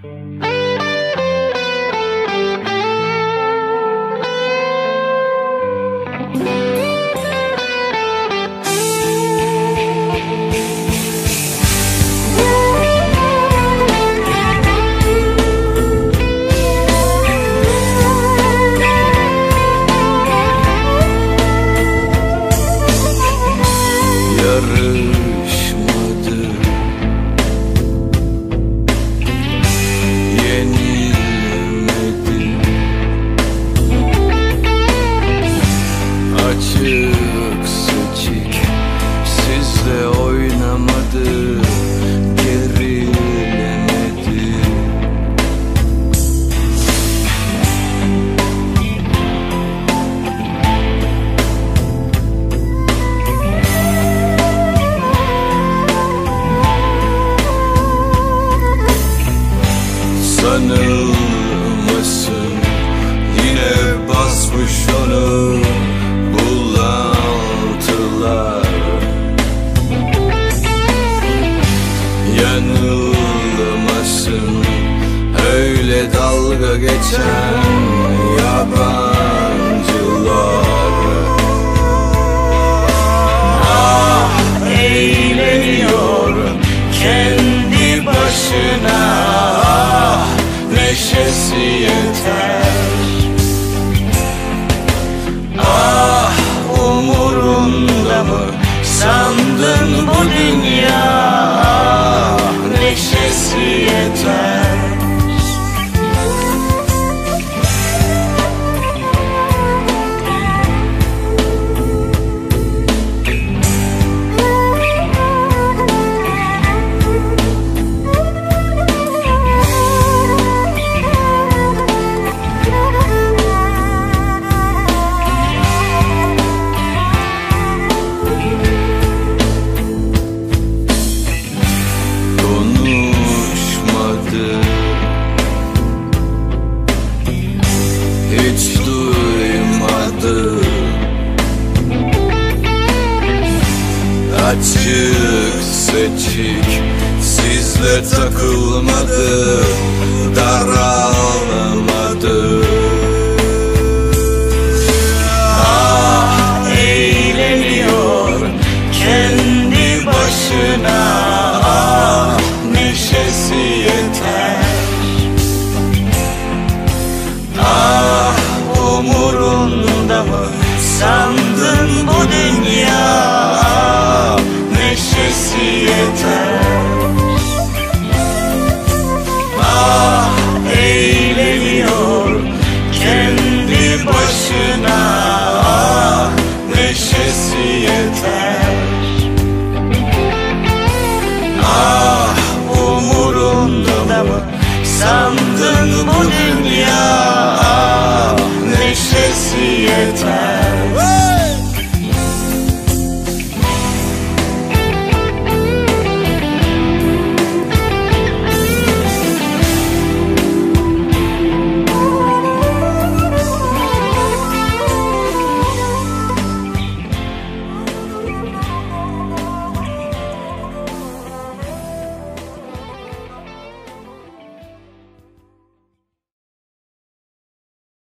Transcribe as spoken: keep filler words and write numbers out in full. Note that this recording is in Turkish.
Yarışmadı, yenilmedi, açık seçik sizle oynamadı, gerilemedi. Sanılmasın, yine basmış onu bulantılar. Yanılmasın, öyle dalga geçen yabancılar. Ah, eğleniyor kendi başına, neşesi yeter. Ah, umurunda mı sandın bu dünya, neşesi yeter. Hiç duymadı, açık seçik sizle takılmadı, daralmadı. Ah, eğleniyor kendi başına, ah, neşesi yeter. Ah, umurunda mı sandın bu dünya, neşesi yeter. Ah, eğleniyor kendi başına, ah, neşesi yeter. Ah, umurunda mı sandın bu dünya, neşesi yeter.